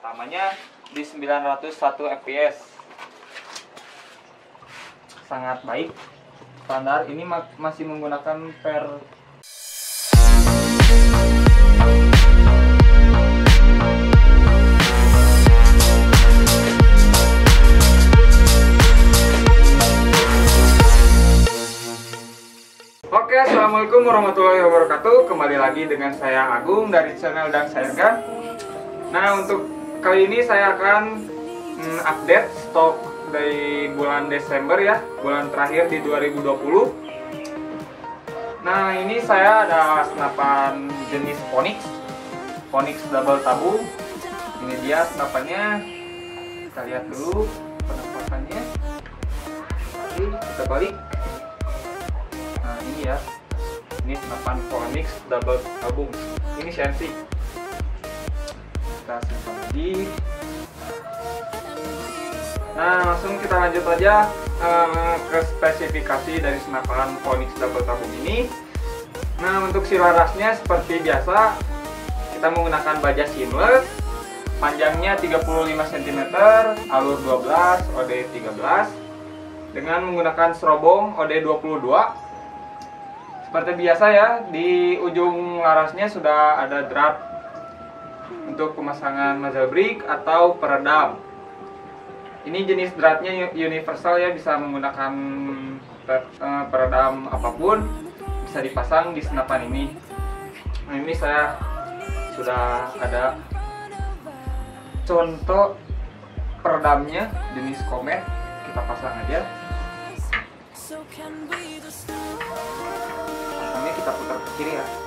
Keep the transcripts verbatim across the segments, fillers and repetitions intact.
pertamanya di sembilan ratus satu F P S. Sangat baik. Standar ini ma masih menggunakan per Oke, assalamualaikum warahmatullahi wabarakatuh. Kembali lagi dengan saya Agung dari channel Dan Sayangkan. Nah, untuk kali ini saya akan mm, update stok dari bulan Desember ya, bulan terakhir di dua ribu dua puluh. Nah, ini saya ada senapan jenis Onyx, Onyx double tabung. Ini dia senapannya. Kita lihat dulu penampakannya. Oke, kita balik. Nah, ini ya, ini senapan Onyx double tabung. Ini sensi. Kita simpan lagi. Nah, langsung kita lanjut aja uh, ke spesifikasi dari senapan Onyx double tabung ini. Nah, untuk silarasnya seperti biasa, kita menggunakan baja seamless, panjangnya tiga puluh lima sentimeter, alur dua belas, O D tiga belas, dengan menggunakan serobong O D dua puluh dua. Seperti biasa ya, di ujung larasnya sudah ada drat untuk pemasangan muzzle brake atau peredam. Ini jenis dratnya universal ya, bisa menggunakan peredam apapun, bisa dipasang di senapan ini. Nah, ini saya sudah ada contoh peredamnya jenis Comet, kita pasang aja. Pasangnya kita putar ke kiri ya.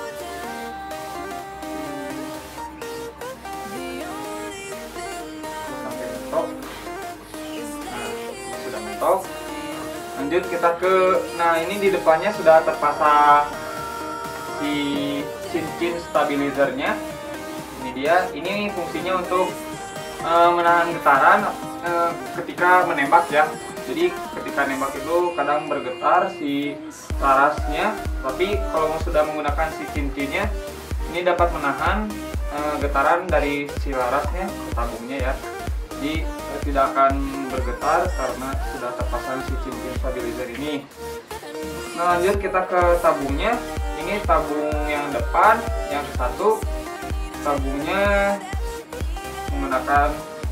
Sampai mentok. Nah, sudah mentok. Lanjut kita ke, nah ini di depannya sudah terpasang si cincin stabilizernya. Ini dia. Ini fungsinya untuk uh, menahan getaran uh, ketika menembak ya. Jadi ketika nembak itu kadang bergetar si larasnya, tapi kalau sudah menggunakan si cincinnya, ini dapat menahan uh, getaran dari si larasnya ke tabungnya ya. Jadi uh, tidak akan bergetar karena sudah terpasang si cincin stabilizer ini. Nah, lanjut kita ke tabungnya. Ini tabung yang depan, yang satu tabungnya menggunakan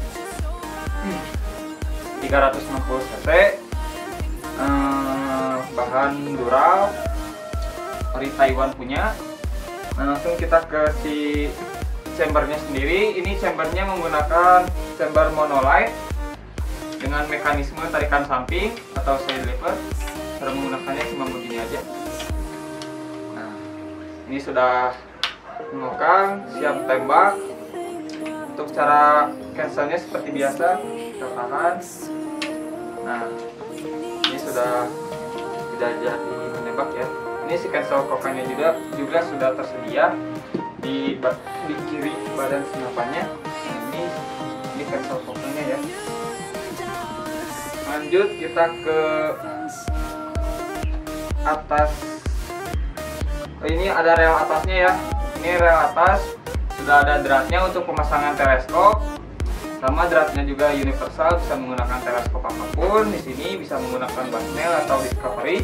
tiga ratus enam puluh cc, eh, bahan dural, ori Taiwan punya. Nah, langsung kita ke si chambernya sendiri. Ini chambernya menggunakan chamber monolight dengan mekanisme tarikan samping atau side lever. Cara menggunakannya cuma begini aja. Nah, ini sudah mengokang, siap tembak. Untuk cara cancelnya seperti biasa, kita tahan. Nah, ini sudah tidak jadi menembak ya. Ini si cancel kokannya juga juga sudah tersedia di di kiri badan senapannya. Nah, ini ini cancel kokannya ya. Lanjut kita ke atas. Oh, ini ada rel atasnya ya. Ini rel atas sudah ada dratnya untuk pemasangan teleskop. Sama dratnya juga universal, bisa menggunakan teleskop apapun. Di sini bisa menggunakan Basnel atau Discovery.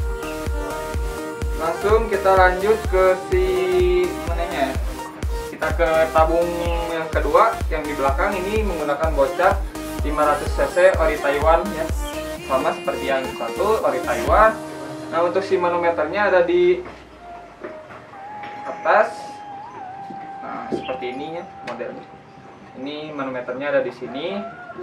Langsung kita lanjut ke si mananya. Kita ke tabung yang kedua, yang di belakang ini menggunakan bocah lima ratus cc ori Taiwan ya. Sama seperti yang satu ori Taiwan. Nah, untuk si manometernya ada di atas. Nah, seperti ini ya modelnya. Ini manometernya ada di sini.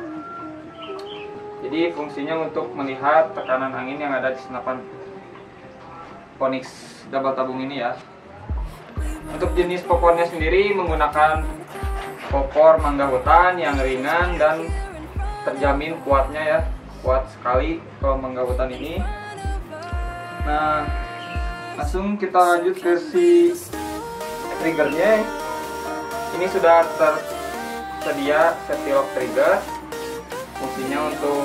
Jadi fungsinya untuk melihat tekanan angin yang ada di senapan Onyx double tabung ini ya. Untuk jenis popornya sendiri menggunakan popor mangga hutan yang ringan dan terjamin kuatnya ya. Kuat sekali kalau mangga hutan ini. Nah, langsung kita lanjut ke si triggernya. Ini sudah tersedia safety lock trigger. Fungsinya untuk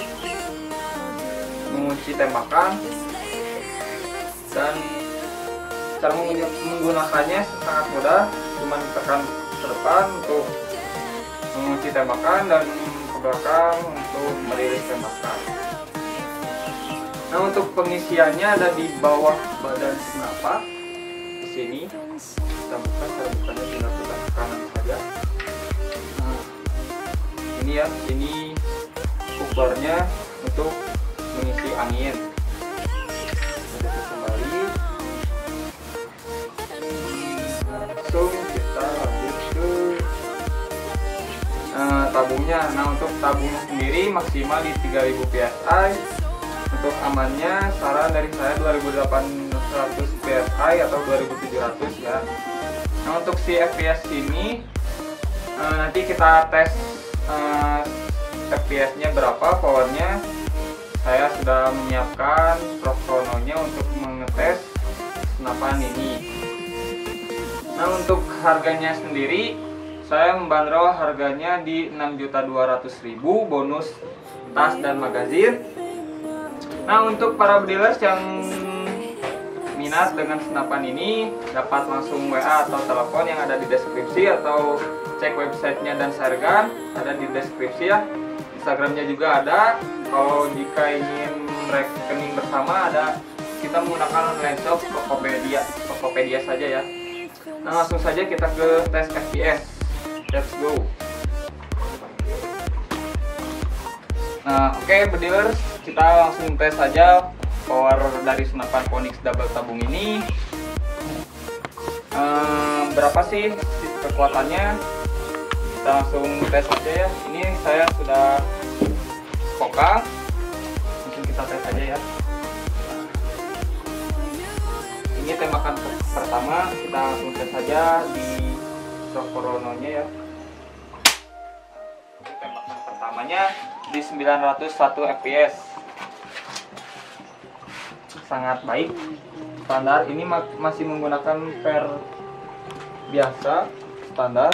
mengunci tembakan, dan cara menggunakannya sangat mudah. Cuma tekan ke depan untuk mengunci tembakan dan ke belakang untuk merilis tembakan. Nah, untuk pengisiannya ada di bawah badan senapan di sini. Kita buka, cara bukanya tinggal kita ke kanan saja. Nah, ini ya, ini covernya untuk mengisi angin. Kita kembali. Langsung kita lanjut ke uh, tabungnya. Nah, untuk tabungnya sendiri maksimal di tiga ribu P S I. Untuk amannya saran dari saya dua ribu delapan ratus P S I atau dua ribu tujuh ratus ya. Nah, untuk si F P S ini uh, nanti kita tes uh, F P S-nya berapa, powernya. Saya sudah menyiapkan Prochrono-nya untuk mengetes senapan ini. Nah, untuk harganya sendiri saya membanderol harganya di enam juta dua ratus ribu bonus tas dan magazin. Nah, untuk para dealers yang minat dengan senapan ini dapat langsung W A atau telepon yang ada di deskripsi, atau cek websitenya dan Sergan ada di deskripsi ya. Instagramnya juga ada. Kalau jika ingin rekening bersama ada, kita menggunakan online shop Tokopedia, Tokopedia saja ya. Nah, langsung saja kita ke tes F P S. Let's go. Nah, oke okay, dealers, kita langsung tes saja power dari senapan Phoenix double tabung ini. Ehm, berapa sih kekuatannya? Kita langsung tes saja ya. Ini saya sudah kokang, langsung kita tes saja ya. Ini tembakan pertama, kita langsung tes saja di Prochrono-nya ya. Tembakan pertamanya di sembilan ratus satu F P S, sangat baik, standar. Ini ma masih menggunakan per biasa standar.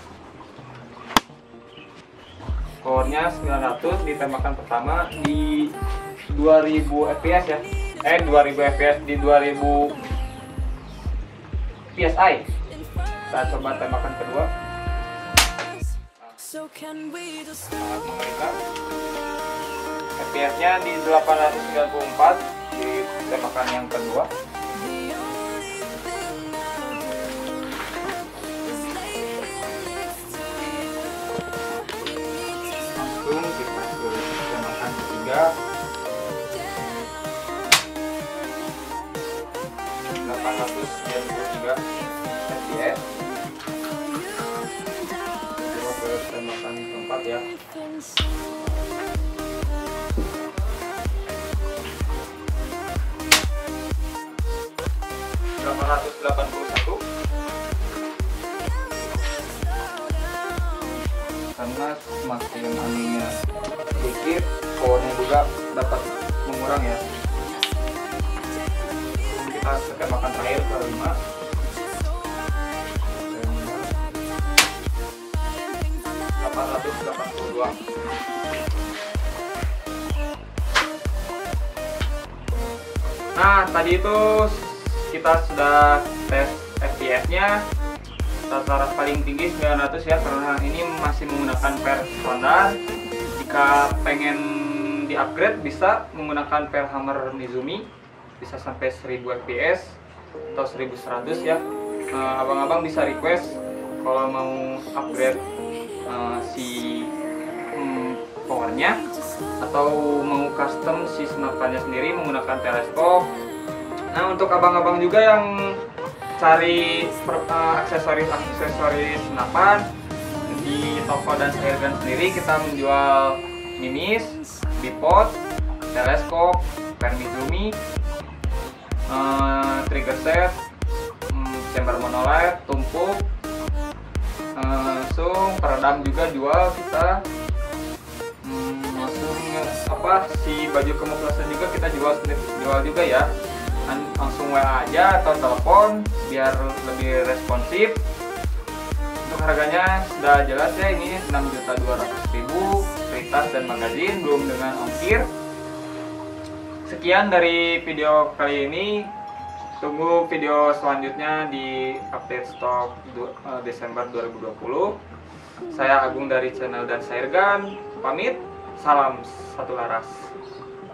Powernya sembilan ratus di tembakan pertama di dua ribu F P S ya, eh dua ribu F P S di dua ribu P S I. Kita coba tembakan kedua. Sangat mengerikan. F P S-nya di delapan ratus sembilan puluh empat di tembakan yang kedua. Langsung kita ke tembakan ketiga. delapan ratus sembilan puluh tiga F P S. Tembakan keempat ya. delapan ratus delapan puluh satu. Karena semakin anginnya sedikit, powernya juga dapat mengurang ya. Kita ke tembakan terakhir ke lima. delapan ratus delapan puluh dua. Nah, tadi itu kita sudah tes F P S-nya. Rata-rata paling tinggi sembilan ratus ya, karena ini masih menggunakan per standar. Jika pengen di-upgrade bisa menggunakan per Hammer Mizumi, bisa sampai seribu F P S atau seribu seratus ya. Abang-abang bisa request kalau mau upgrade Uh, si um, powernya, atau mau custom si senapannya sendiri menggunakan teleskop. Nah, untuk abang-abang juga yang cari aksesoris-aksesoris uh, senapan di toko dan Sergan sendiri, kita menjual minis, bipod, teleskop, per Mizumi, uh, trigger set, um, chamber monolight, tumpuk, langsung peredam juga jual kita. Hmm, langsung apa si baju kamuflase juga kita jual jual juga ya. Langsung W A aja atau telepon biar lebih responsif. Untuk harganya sudah jelas ya, ini enam juta dua ratus ribu, free tas dan magazin belum dengan ongkir. Sekian dari video kali ini. Tunggu video selanjutnya di update stok Desember dua ribu dua puluh. Saya Agung dari channel Dan Sairgan pamit. Salam satu laras.